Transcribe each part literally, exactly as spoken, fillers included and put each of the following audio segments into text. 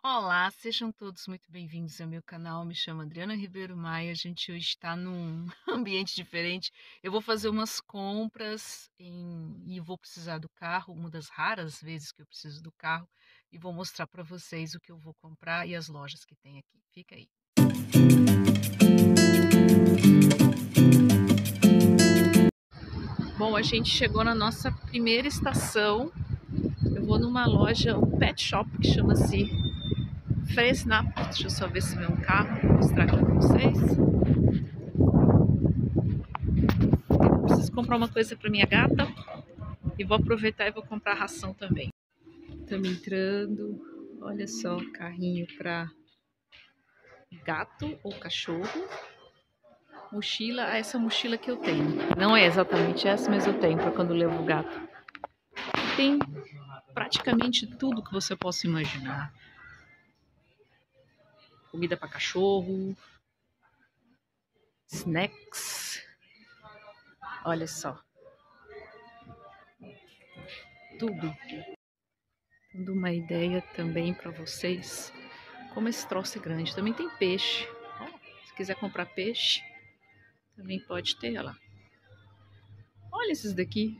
Olá, sejam todos muito bem-vindos ao meu canal. Me chamo Adriana Ribeiro Maia. A gente hoje está num ambiente diferente. Eu vou fazer umas compras em... e vou precisar do carro, uma das raras vezes que eu preciso do carro, e vou mostrar para vocês o que eu vou comprar e as lojas que tem aqui. Fica aí. Bom, a gente chegou na nossa primeira estação. Eu vou numa loja, um pet shop que chama-se Fressnapf. Deixa eu só ver se vê um carro, vou mostrar aqui para vocês. Eu preciso comprar uma coisa para minha gata e vou aproveitar e vou comprar ração também. Estamos entrando, olha só, carrinho para gato ou cachorro. Mochila, essa mochila que eu tenho. Não é exatamente essa, mas eu tenho para quando levo o gato. Tem praticamente tudo que você possa imaginar. Comida para cachorro, snacks, olha só, tudo. Dando uma ideia também para vocês como esse troço é grande. Também tem peixe. Oh, se quiser comprar peixe, também pode ter, olha lá. Olha esses daqui,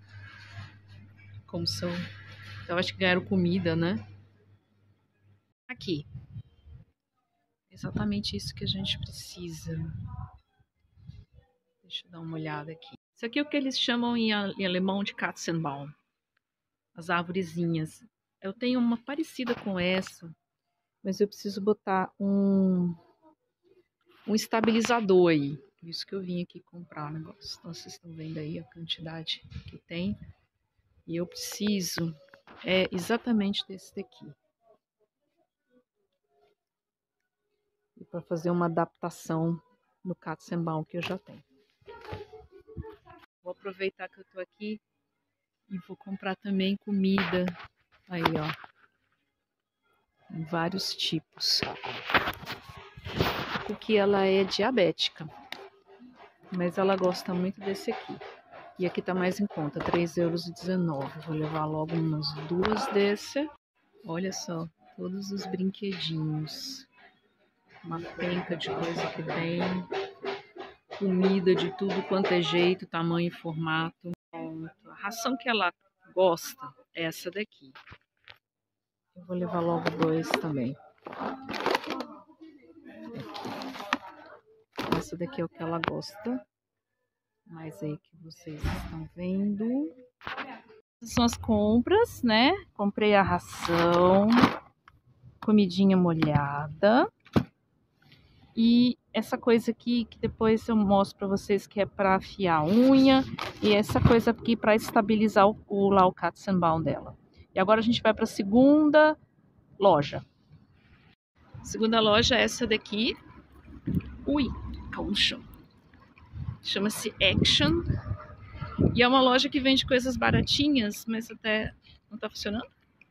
como são. Eu acho que ganharam comida, né? Aqui. Exatamente isso que a gente precisa. Deixa eu dar uma olhada aqui. Isso aqui é o que eles chamam em alemão de Katzenbaum. As arvorezinhas. Eu tenho uma parecida com essa, mas eu preciso botar um, um estabilizador aí. Por isso que eu vim aqui comprar o negócio. Então vocês estão vendo aí a quantidade que tem. E eu preciso é exatamente desse daqui. E para fazer uma adaptação no Katzenbaum que eu já tenho. Vou aproveitar que eu tô aqui e vou comprar também comida. Aí, ó. Em vários tipos. Porque ela é diabética. Mas ela gosta muito desse aqui. E aqui tá mais em conta, três euros e dezenove. Vou levar logo umas duas desse. Olha só, todos os brinquedinhos. Uma penca de coisa que tem. Comida de tudo quanto é jeito, tamanho e formato. A ração que ela gosta é essa daqui. Eu vou levar logo dois também. Aqui. Essa daqui é o que ela gosta. Mas aí que vocês estão vendo. Essas são as compras, né? Comprei a ração, comidinha molhada. E essa coisa aqui que depois eu mostro para vocês que é para afiar a unha. E essa coisa aqui para estabilizar o, o, lá o Katzenbaum dela. E agora a gente vai para a segunda loja. Segunda loja é essa daqui. Ui, calma, chama-se Action. E é uma loja que vende coisas baratinhas, mas até não tá funcionando.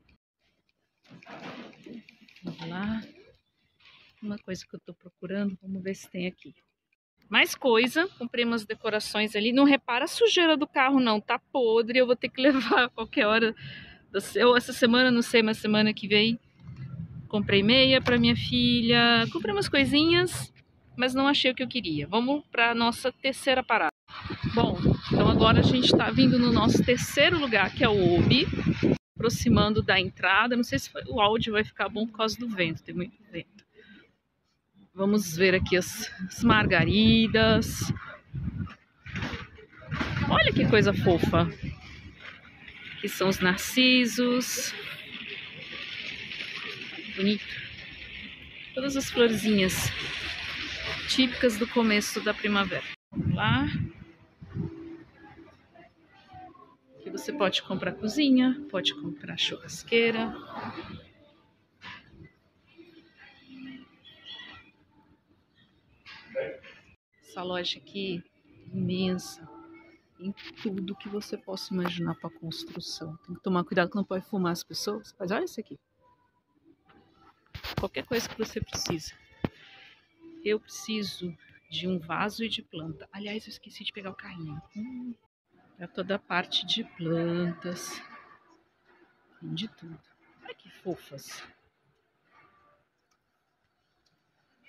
Vamos lá. Uma coisa que eu tô procurando, vamos ver se tem aqui. Mais coisa, comprei umas decorações ali. Não repara a sujeira do carro não, tá podre. Eu vou ter que levar a qualquer hora. Eu, essa semana, não sei, mas semana que vem. Comprei meia pra minha filha. Comprei umas coisinhas, mas não achei o que eu queria. Vamos pra nossa terceira parada. Bom, então agora a gente tá vindo no nosso terceiro lugar, que é o Obi. Aproximando da entrada. Não sei se o áudio vai ficar bom por causa do vento, tem muito vento. Vamos ver aqui as, as margaridas. Olha que coisa fofa. Aqui são os narcisos. Bonito. Todas as florzinhas típicas do começo da primavera. Vamos lá. Aqui você pode comprar cozinha, pode comprar churrasqueira. Essa loja aqui imensa. Em tudo que você possa imaginar para construção. Tem que tomar cuidado que não pode fumar as pessoas. Mas olha isso aqui. Qualquer coisa que você precisa. Eu preciso de um vaso e de planta. Aliás, eu esqueci de pegar o carrinho. Hum, é toda a parte de plantas. Tem de tudo. Olha que fofas.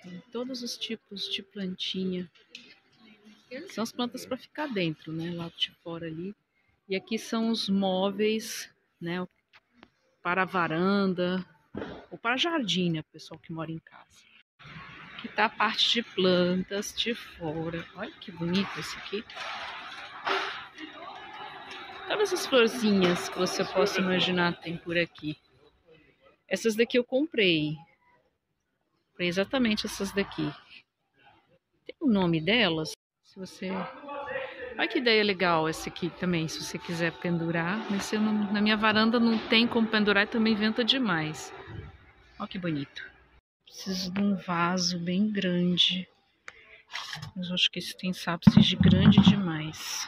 Tem todos os tipos de plantinha. São as plantas para ficar dentro, né? Lá de fora ali. E aqui são os móveis, né? Para a varanda ou para jardim, né? O pessoal que mora em casa. Aqui tá a parte de plantas de fora. Olha que bonito esse aqui. Todas as florzinhas que você possa imaginar tem por aqui. Essas daqui eu comprei. Comprei exatamente essas daqui. Tem o nome delas? Se você... Olha que ideia legal essa aqui também, se você quiser pendurar. Mas se eu não... na minha varanda não tem como pendurar, também venta demais. Olha que bonito. Preciso de um vaso bem grande. Mas eu acho que esse tem sapo seja grande demais.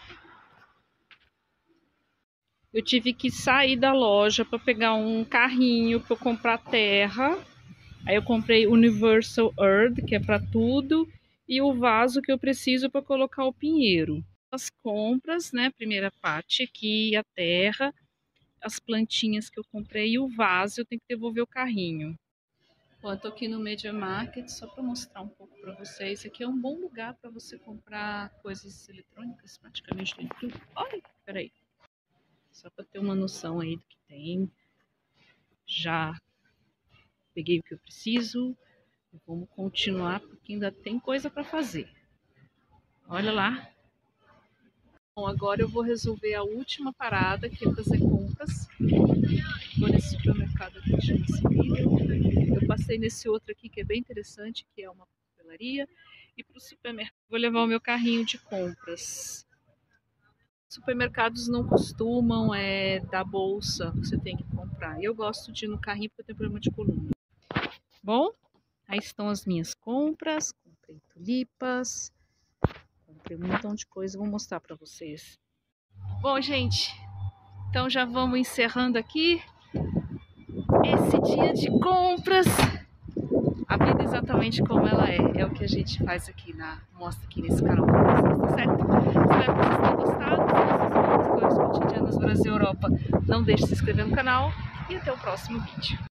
Eu tive que sair da loja para pegar um carrinho para eu comprar terra. Aí eu comprei Universal Earth, que é para tudo, e o vaso que eu preciso para colocar o pinheiro. As compras, né? Primeira parte aqui, a terra, as plantinhas que eu comprei e o vaso, eu tenho que devolver o carrinho. Bom, eu tô aqui no Media Market só para mostrar um pouco para vocês. Aqui é um bom lugar para você comprar coisas eletrônicas, praticamente tem tudo. Olha, peraí. Só para ter uma noção aí do que tem. Já peguei o que eu preciso. Vamos continuar porque ainda tem coisa para fazer. Olha lá. Bom, agora eu vou resolver a última parada, que é fazer compras. Vou nesse supermercado aqui que chama Civil. Eu passei nesse outro aqui que é bem interessante, que é uma papelaria. E para o supermercado vou levar o meu carrinho de compras. Supermercados não costumam é, dar bolsa, você tem que comprar. Eu gosto de ir no carrinho porque eu tenho problema de coluna. Bom, aí estão as minhas compras. Comprei tulipas, comprei um montão de coisa, vou mostrar para vocês. Bom, gente, então já vamos encerrando aqui esse dia de compras. A vida exatamente como ela é, é o que a gente faz aqui na mostra aqui nesse canal para vocês, tá certo? Espero que vocês tenham gostado. Se vocês gostam das coisas cotidianas Brasil e Europa, não deixe de se inscrever no canal e até o próximo vídeo.